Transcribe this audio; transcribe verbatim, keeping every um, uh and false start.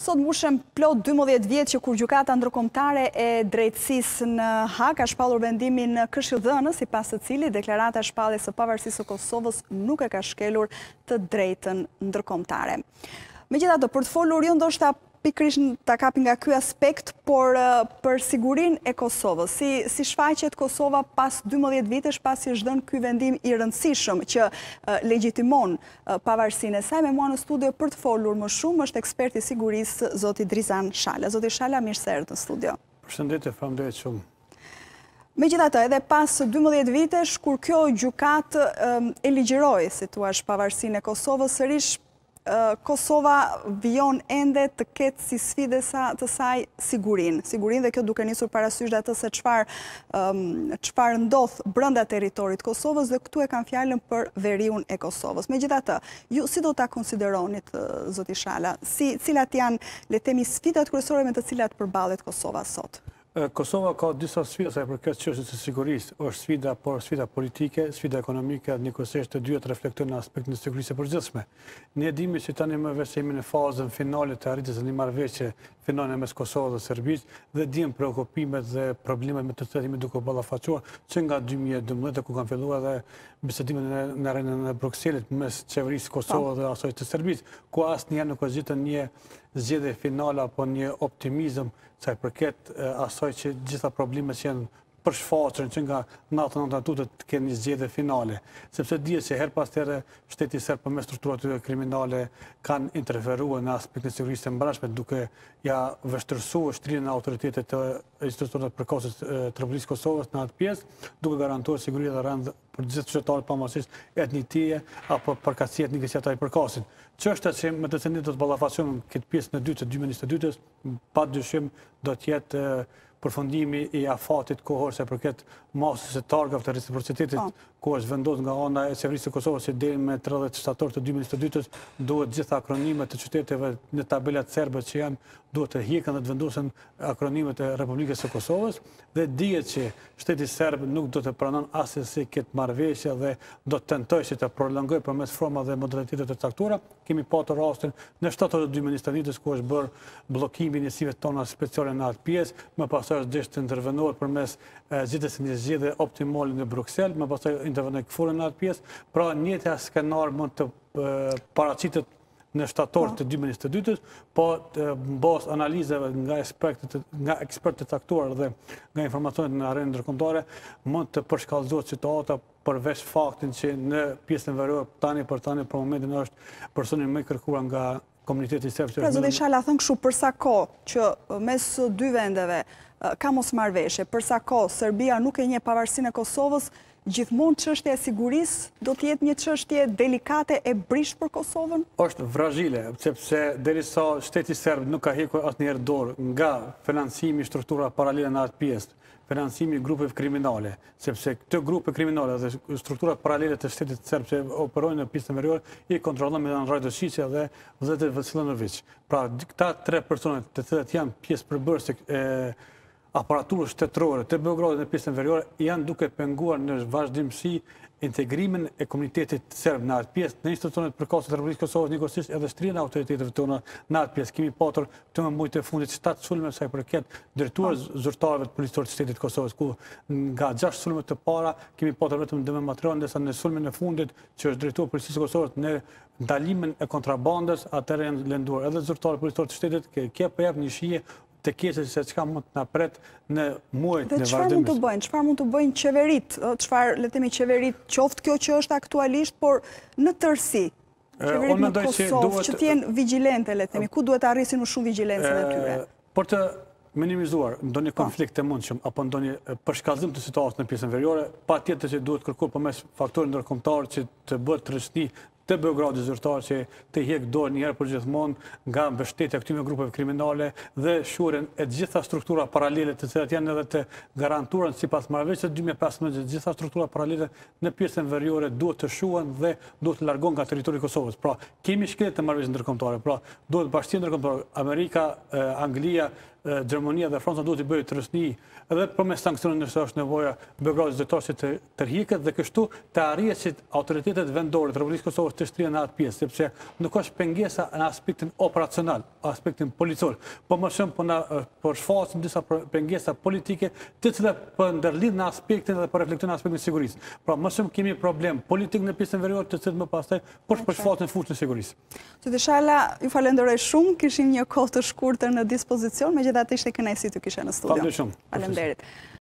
Sot mbushëm plot dymbëdhjetë vjet që kur gjykata ndërkombëtare e drejtësisë në Hag ka shpallur vendimin në Këshilldhënës, sipas të cilit deklarata e shpalljes së pavarësisë së Kosovës nuk e ka shkelur të drejtën ndërkombëtare. Megjithatë, për të folur jo ndoshta pikërisht ta kapi nga ky aspekt, por uh, për sigurinë e Kosovës. Si, si shfaqet Kosova pas dymbëdhjetë vitesh pasi është dhënë ky vendim i rëndësishëm që uh, legjitimon uh, pavarësinë e saj. Me mua në studio për të folur më shumë është eksperti i sigurisë zoti Drizan Shala. Zoti Shala, mirë se erdhët në studio. Përshëndetje, faleminderit shumë. Megjithatë, edhe pas dymbëdhjetë vitesh, kur kjo gjykatë um, e ligjëroi, si thua, pavarësinë e Kosovës, sërish Kosova vijon ende të ketë si sfide të saj sigurin. Sigurin dhe kjo duke nisur parasysh dhe atë se çfarë um, çfarë ndodh brenda territorit Kosovës dhe këtu e kam fjalën për veriun e Kosovës. Megjithatë, ju si do ta konsideronit, zoti Shala? Si, cilat janë, le të themi, sfidat kryesore me të cilat përballet Kosova sot? Kosova ka disa sfida sa i përket çështjes së sigurisë, është sfida, por sfida politike, sfida ekonomike, njëkohësisht të dyja të reflektojnë në aspektin e sigurisë së përgjithshme. Ne dimi që tani më vesh jemi në fazën finale të arritjes së një marrëveshje finale mes Kosovës dhe Serbisë dhe dim preokupimet dhe problemet me të cilat jemi duke ballafaqur që nga dy mijë e dymbëdhjetë ku kanë filluar dhe bisedimet në arenën e Brukselit mes qeverisë Kosovës dhe asaj të Serbisë, ku asnjëherë nuk ka zgjidhur një zgjedhje finale apo një optimizëm sa i përket asaj që gjitha problemet që janë përshfaqur që nga natë në natutët të kenë një zgjedhje finale. Sepse dihet se her pas here shteti serb përmes strukturave kriminale kanë interferuar në aspektin e sigurisë së mbrojtshme duke ja vështirësuar shtrirjen e autoritetet të institucioneve përkohëse të Republikës Kosovës në atë pjesë, duke garantuar siguri dhe rënd për të gjithë qytetarët pavarësisht etnitie apo përkatësi etnike që ata i përkasin. Çështja që me të cilën do të ballafaqohen këtë pjesë në dytë të dy mijë e njëzet e dytës, padyshim do të jetë përfundimi i afatit kohor se përket masës së targave të reciprocitetit, ku është vendosur nga ana e qeverisë së Kosovës që deri me tridhjetë shtator të dy mijë e njëzet e dytës duhet gjitha akronimet të qyteteve në tabelat serbe që janë duhet të hiqen dhe të vendosen akronimet e Republikës së Kosovës dhe dihet që shteti serb nuk do të pranon asnjësi këtë marrëveshje dhe do të tentojë që të prolongojë përmes forma dhe modalitetet të caktuara. Kemi patur rastin në shtator të dy mijë e njëzet e dytës ku është bërë bllokimi i njësive tona speciale në atë pjesë, më pastaj është deshtë të intervenohet përmes zgjidhjes së një zgjedhje optimale në Bruksel, më pastaj intervenoi kfurën në atë pjesë. Pra njëjta skenar mund të paraqitet në shtator të dy mijë e njëzet e dytës, po mbas analizave nga ekspertët nga ekspertët e caktuar dhe nga informacionet në arenën ndërkombëtare mund të përshkallëzohet situata përveç faktin që në pjesën veriore tani për tani për momentin është personi më i kërkuar nga komuniteti serb. Pra zoti Shala, thënë kështu, për sa kohë që mes dy vendeve ka mosmarrëveshje, për sa kohë Serbia nuk e njeh pavarësinë e Kosovës, gjithmonë çështja e sigurisë do të jetë një çështje delikate e brisht për Kosovën? Është vrazhile, sepse derisa shteti serb nuk ka hequr asnjëherë dorë nga financimi i strukturave paralele në atë pjesë, financimi i grupeve kriminale, sepse këto grupe kriminale dhe strukturat paralele të shtetit serb që operojnë në pjesën veriore i kontrollon Milan Radojčić dhe Vladimir Vasiljanović. Pra këta tre persona të cilët janë pjesë përbërëse e aparaturës shtetërore të Beogradit në pjesën veriore janë duke penguar në vazhdimsi integrimin e komunitetit serb në atë pjesë, në institucionet përkohëse të Republikës Kosovës, njëkohësisht edhe shtrirjen e autoriteteve tona në atë pjesë. Kemi patur të më muajt e fundit shtatë sulme sa i përket drejtuar zyrtarëve të policisë të shtetit Kosovës, ku nga gjashtë sulme të para kemi patur vetëm dëme material, ndërsa në sulmen e fundit që është drejtuar policisë së Kosovës në ndalimin e kontrabandës, atëherë janë lënduar edhe zyrtarët policisë të shtetit, kjo po jep një shije të keqe se çka mund të na pret në muajt në vazhdim. Dhe çfarë mund të bëjnë? Çfarë mund të bëjnë qeveritë? Çfarë, le të themi, qeveritë, qoftë kjo që është aktualisht, por në tërësi, qeveritë në Kosovë, që të jenë vigjilente, le të themi, ku duhet të arrisin më shumë vigjilencën e tyre? Për të minimizuar ndonjë konflikt të mundshëm apo ndonjë përshkallëzim të situatës në pjesën veriore, patjetër që duhet kërkuar përmes faktorëve ndërkombëtar që të bëhet tërësni të Beogradit zyrtar që të hiq dorë një herë për gjithmonë nga mbështetja këtyre grupeve kriminale dhe shurën e gjitha struktura paralele të cilat janë edhe të garantuara sipas marrëveshjes dy mijë e pesëmbëdhjetë, gjitha struktura paralele në pjesën veriore duhet të shuhen dhe duhet të largohen nga territori i Kosovës. Pra, kemi shkelje të marrëveshjes ndërkombëtare, pra duhet bashkia ndërkombëtare, Amerika, Anglia, Gjermania dhe Franca duhet të bëjë të rësni edhe për me sankcionin nëse është nevoja Beogradit zyrtarësit të tërhiqet dhe kështu të arrihet që autoritetet vendore të Republikës Kosovës të shtrihen në atë pjesë, sepse nuk është pengesa në aspektin operacional, aspektin policor, po më shumë po na po shfaqen disa pengesa politike, të cilat po ndërlidhen në aspektin dhe po reflektojnë në aspektin e sigurisë. Pra më shumë kemi problem politik në pjesën veriore, të cilat më pastaj po shfaqen në fushën e sigurisë. Zoti Shala, ju falenderoj shumë, kishim një kohë të shkurtër në dispozicion, megjithatë ishte kënaqësi të kisha në studio. Faleminderit shumë. Faleminderit.